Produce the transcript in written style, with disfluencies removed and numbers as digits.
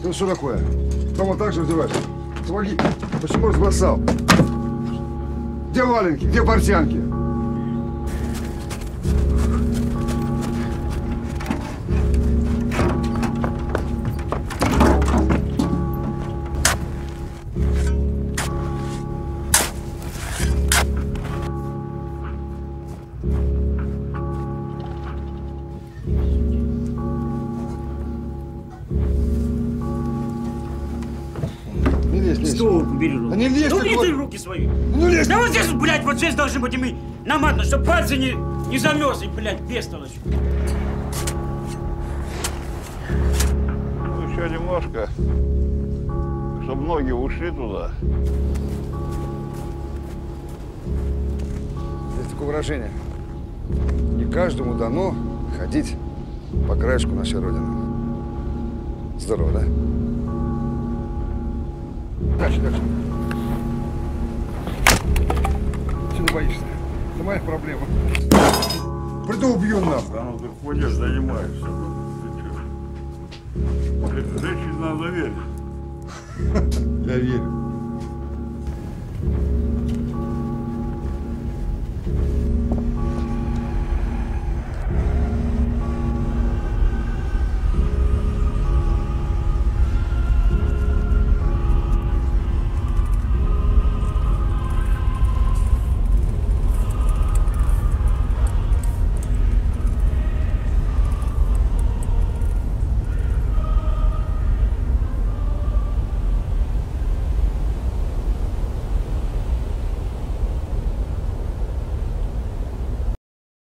Это что такое? Дома так же одеваешь? Помоги. Почему разбросал? Где валенки? Где портянки? Что, убери руки. Да не лезь, ну, ты убери руки свои. Ну лезь. Да вот здесь, блядь, вот здесь должны быть и мы наматаны, чтобы пальцы не замерзли, блядь, бестолочь. Ну, еще немножко, чтобы ноги ушли туда. Есть такое выражение. Не каждому дано ходить по краешку нашей Родины. Здорово, да? Дальше, дальше. Чего ты боишься? Это моя проблема. Приду, убью нахуй. Да ну ты ходишь, занимаешься. Ты что? Женщине надо верить. Я верю.